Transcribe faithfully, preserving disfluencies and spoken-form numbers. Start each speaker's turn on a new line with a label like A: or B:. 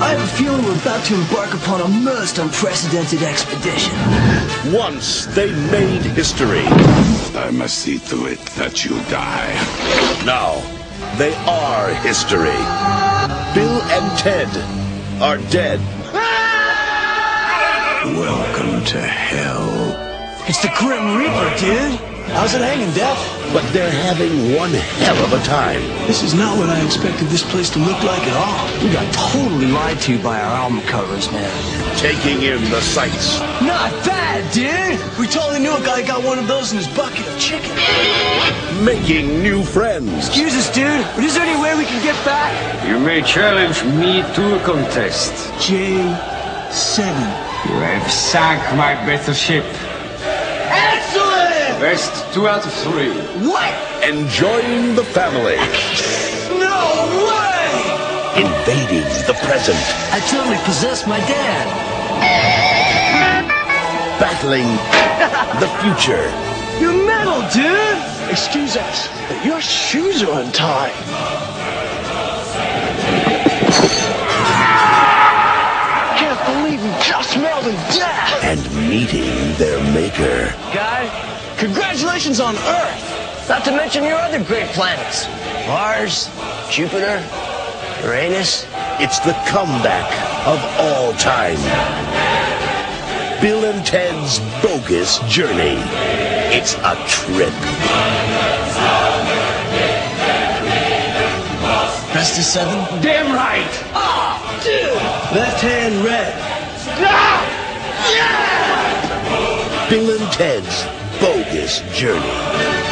A: I have a feeling we're about to embark upon a most unprecedented expedition.
B: Once they made history.
C: I must see to it that you die.
B: Now, they are history. Bill and Ted are dead.
C: Welcome to hell.
A: It's the Grim Reaper, dude. How's it hanging, Death?
B: But they're having one hell of a time.
A: This is not what I expected this place to look like at all. We got totally lied to by our album covers, man.
B: Taking in the sights.
A: Not bad, dude. We totally knew a guy got one of those in his bucket of chicken.
B: Making new friends.
A: Excuse us, dude, but is there any way we can get back?
D: You may challenge me to a contest.
A: J seven.
D: You have sunk my battleship.
A: Excellent!
D: Best two out of three.
A: What?
B: Enjoying the family.
A: No way!
B: Invading the present.
A: I totally possessed my dad.
B: Battling the future.
A: You're metal, dude! Excuse us, but your shoes are untied. Can't believe we just smelled in death!
B: And meeting their maker.
A: Guy, congratulations on Earth! Not to mention your other great planets. Mars, Jupiter, Uranus.
B: It's the comeback of all time. Bill and Ted's Bogus Journey. It's a trip.
A: Best of seven?
D: Damn right!
A: Ah, dude! Left hand red.
D: Ah!
A: Yeah!
B: Bill and Ted's Bogus Journey.